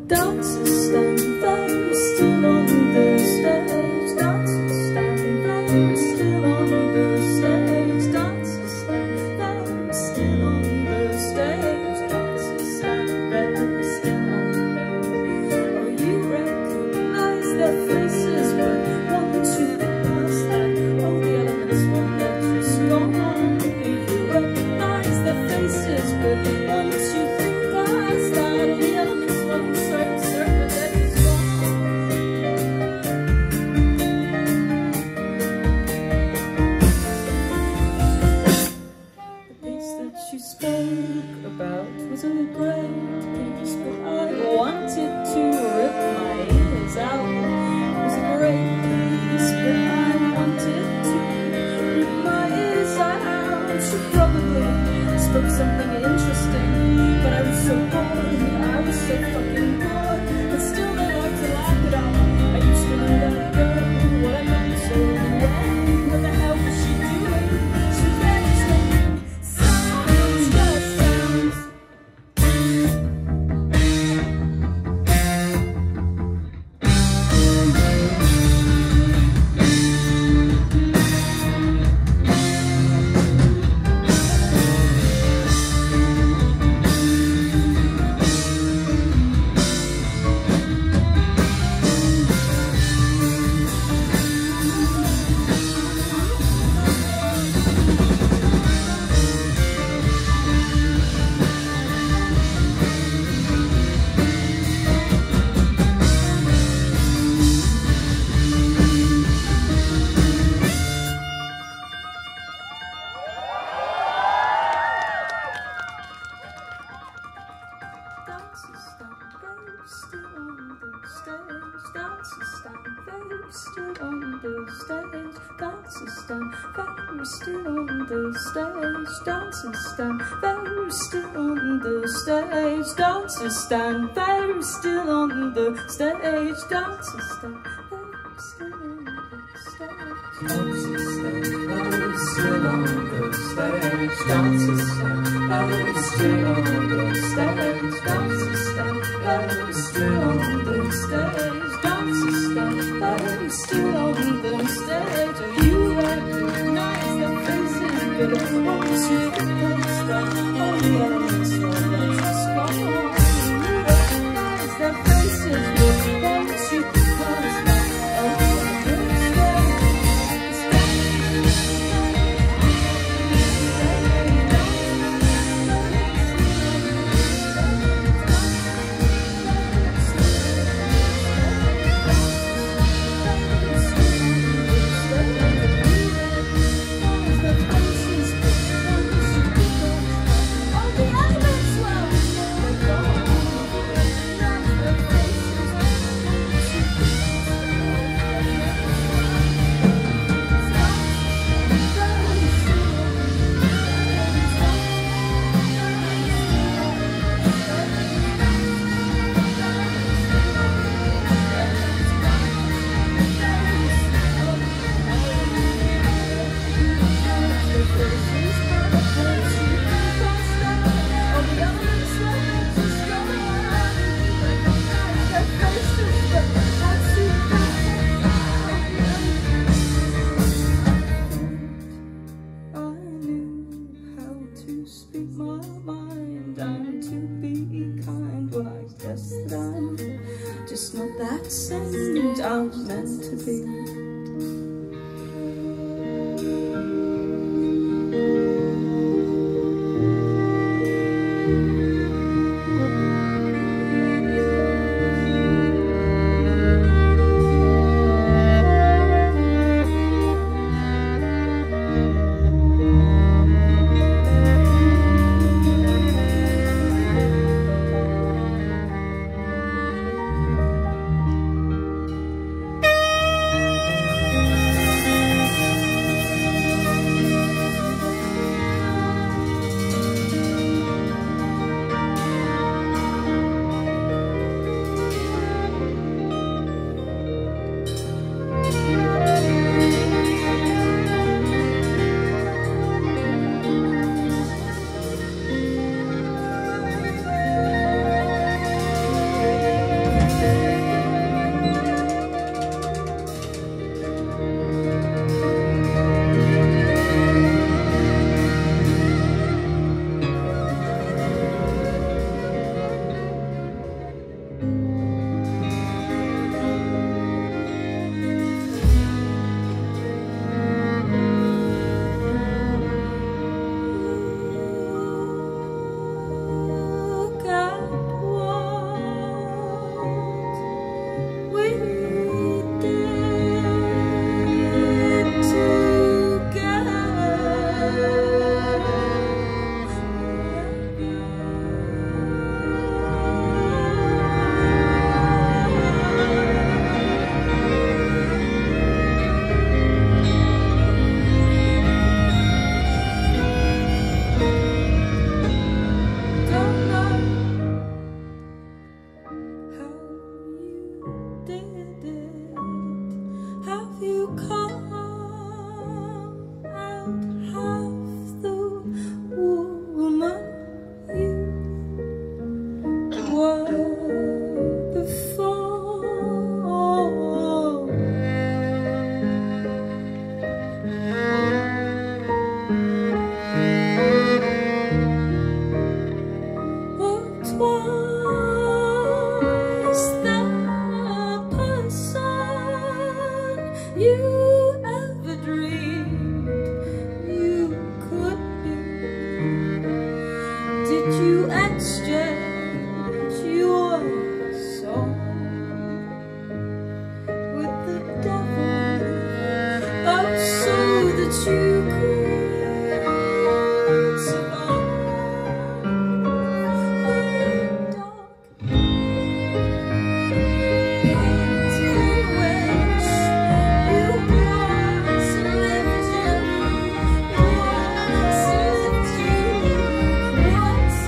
Dancers stand very still on the stage. Dancers stand very still on the stage. Dancers stand very still on the stage. Dancers stand very still on the. Oh, you recognize their faces, but once you think past that, all the elements won't let you stop. You recognize their faces, but once you think past that, all the elements won't serve let you stop. The piece that you spoke about was a great piece, but I wanted to rip my ears out. It was a great piece, but I wanted to rip my ears out. She probably spoke something interesting, but I was so bored, I was so fucking bored. But still they like to laugh it up. I used to know that girl, what I meant so well. What the hell was she doing? She was making sounds, just sounds. Dancers stand very still on the stage. Dancers stand very still on the stage. Dancers stand very still on the stage. Dancers stand very still on the stage. Dancers stand very still on the stage. Dancers stand very still on the stage. Dancers stand very still on the stage. Dancers stand very still on the stage. Dancers stand very still on the stage. Dancers stand very still on the stage. Oh, you recognize their faces, but once you think past that, all the elements won't let you stop. You recognize their faces, but once you think past that, all the elements won't let you stop. Speak my mind and to be kind, but I guess that I'm just not that saint I'm meant to be. exchange your soul with the devil, oh, so that you could survive the dark pit in which you once lived in, once lived you, once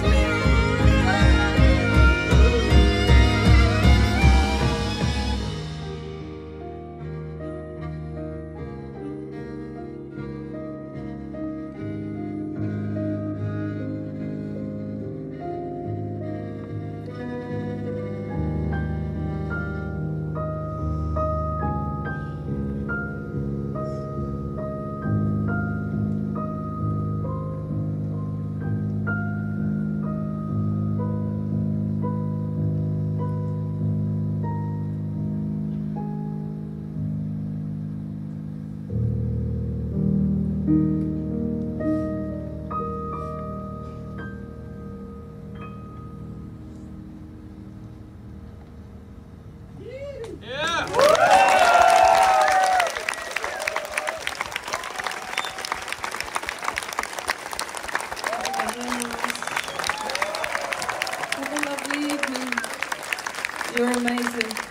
have a lovely evening. You're amazing.